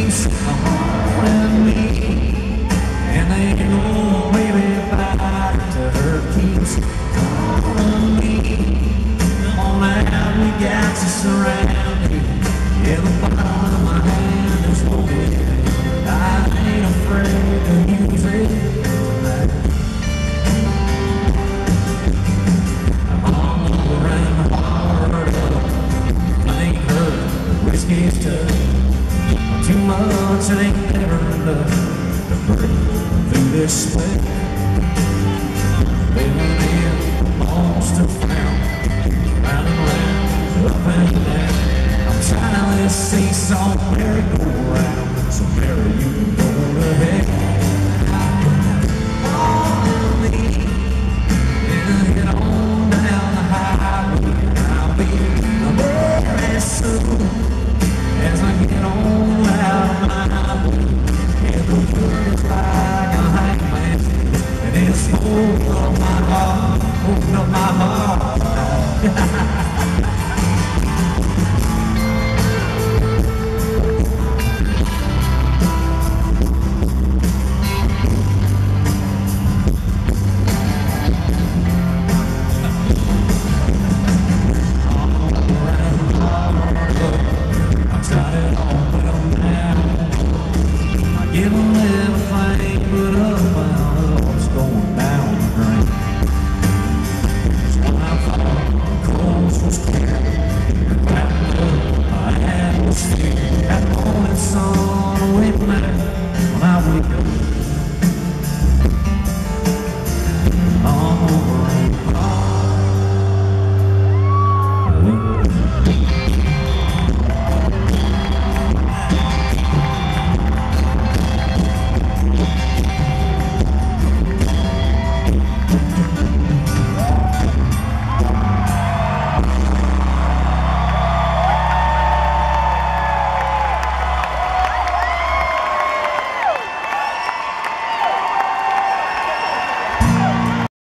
keeps haunting me, and they ain't no baby back to her keeps calling me. Come on out, we got you surrounded. Yeah, the bottom of my hand is holding. I ain't afraid to use it tonight. I'm hungover and Hardup. I ain't hurt, the whiskey's tough. Too much, it ain't never enough to break through this sweat. Living in lost and found, round and round, up and down. I'm trying to let this seesaw merry-go-round, so Mary, you can go to hell. Follow me and get on down the highway. I'll be very soon as I get on out of my way. And the world is like a hangman, and it's holding up my heart, holding up my heart. Giving everything but up, my love's going down the drain. So when I thought the coast was clear, wrapped up my atmosphere, that morning sun went back.